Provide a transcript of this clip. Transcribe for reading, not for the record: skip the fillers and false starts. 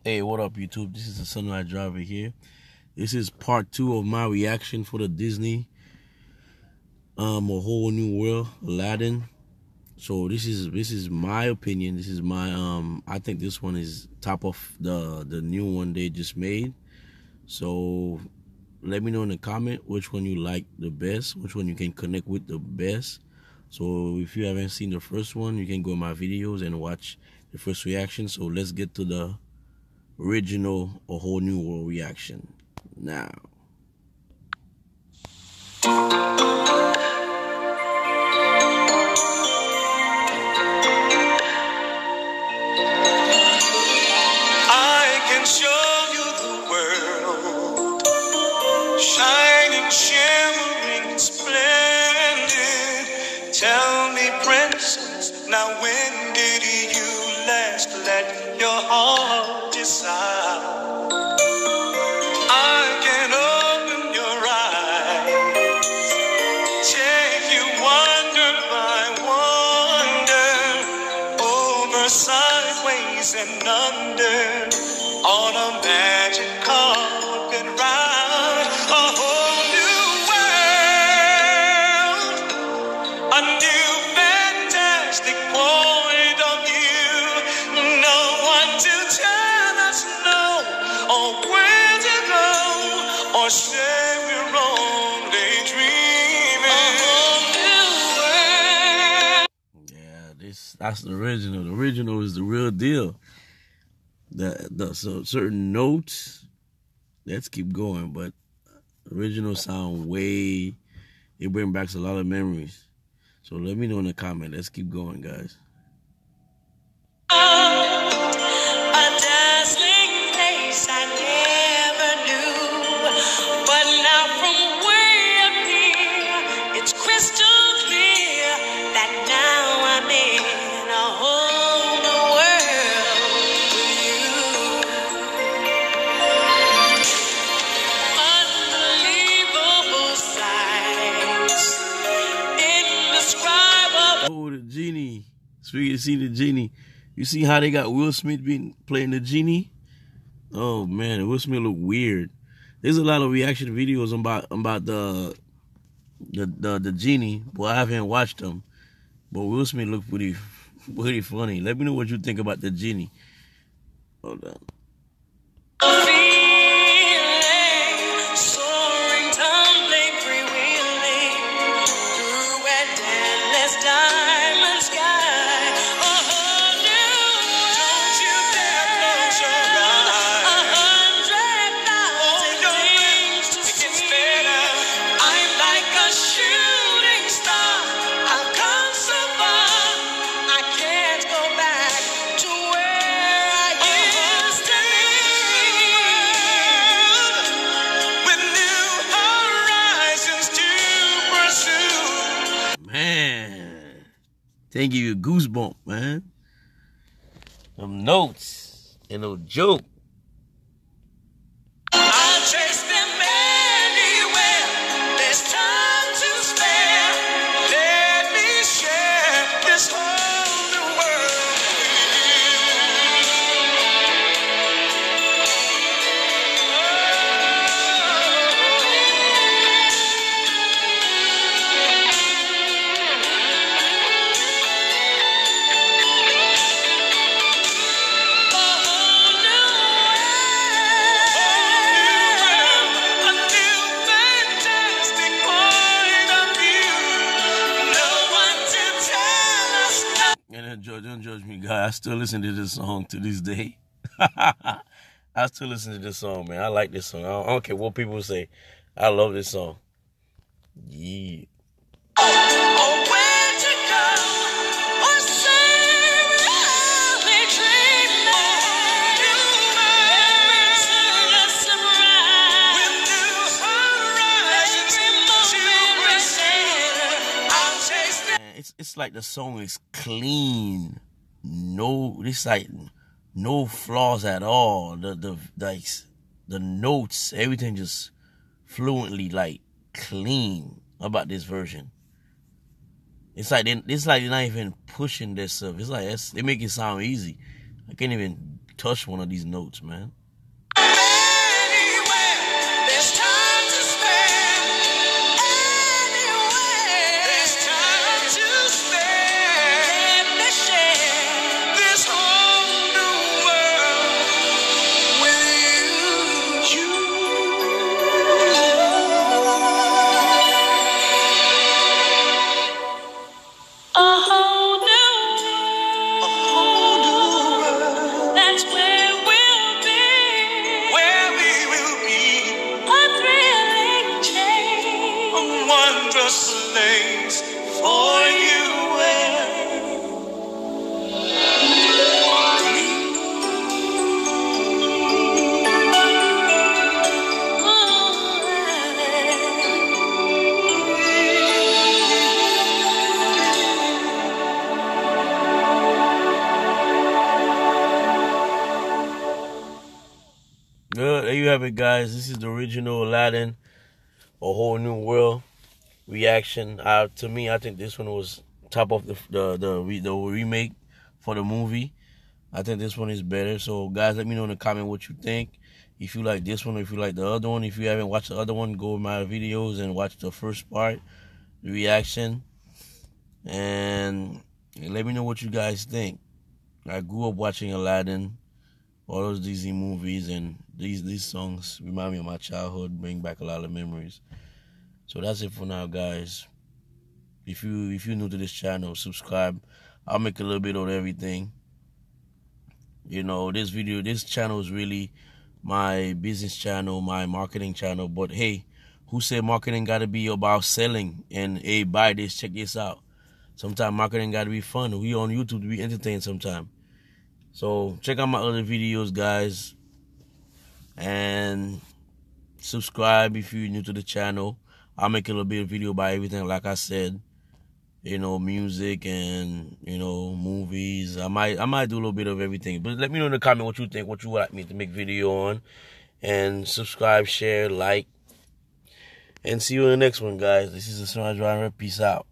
Hey, what up, YouTube? This is the Sunlight Driver here. This is part 2 of my reaction for the Disney A Whole New World, Aladdin. So this is my opinion. This is my I think this one is top of the new one they just made. So let me know in the comment which one you like the best, which one you can connect with the best. So if you haven't seen the first one, you can go in my videos and watch the first reaction. So let's get to the original A Whole New World reaction now. I can show you the world, shining, shimmering, splendid. Tell me, princess, now when did you last let your heart decide? I can open your eyes, take you wonder by wonder, over, sideways, and under, on a magic carpet ride. A whole new world, a new fantastic point of view. No one to tell us no, or where to go, or say we're only dreaming. A whole new world. Yeah, that's the original. The original is the real deal. So certain notes, let's keep going, but original sound way, it brings back a lot of memories. So let me know in the comment. Let's keep going, guys. A dazzling place I never knew, but now from way up here, it's crystal clear that now I'm in a whole new world with you. Unbelievable sights, indescribable. Oh, the genie. Speaking of see the genie, you see how they got Will Smith being playing the genie? Oh man, Will Smith look weird. There's a lot of reaction videos about the genie, but I haven't watched them. But Will Smith look pretty funny. Let me know what you think about the genie. Hold on. Soaring, tumbling, freewheeling through an endless diamond sky. A whole new world. Don't you dare close your eyes. 100,000 things to see. It gets better. I'm like a shooting star. I've come so far. I can't go back to where I used to be. With new horizons to pursue. Man, they give you a goosebump, man. Them notes and no joke. I'll chase them anywhere. There's time to spare. Let me share this whole new world Don't judge me, guy. I still listen to this song to this day. I still listen to this song, man. I like this song. I don't care what people say. I love this song. Yeah. Oh, where to go, or say we're only dreaming. Endless surprise. With new horizons to pursue. I'll chase them. Man, it's like the song is clean. It's like no flaws at all. The notes, everything just fluently like clean about this version. It's like they're not even pushing this stuff. It's like they make it sound easy. I can't even touch one of these notes, man. Anywhere there's time to spare. Anywhere there's time to spare. Let me share this whole new world with you. A whole new world. That's where we'll be. Where we will be. A thrilling change. A wondrous place for you Good. There you have it, guys. This is the original Aladdin, A Whole New World reaction. To me, I think this one was top of the remake for the movie. I think this one is better. So, guys, let me know in the comment what you think. If you like this one, or if you like the other one. If you haven't watched the other one, go in my videos and watch the first part, the reaction, and let me know what you guys think. I grew up watching Aladdin, all those Disney movies, and these songs remind me of my childhood, bring back a lot of memories. So that's it for now, guys. If you're new to this channel, subscribe. I'll make a little bit of everything. You know, this channel is really my business channel, my marketing channel. But hey, who said marketing gotta be about selling and hey, buy this, check this out? Sometimes marketing gotta be fun. We on YouTube to be entertained sometimes. So check out my other videos, guys, and subscribe if you're new to the channel. I'll make a little bit of video about everything, like I said, you know, music and, you know, movies. I might do a little bit of everything. But let me know in the comment what you think, what you would like me to make video on, and subscribe, share, like, and see you in the next one, guys. This is the Sunrise Driver. Peace out.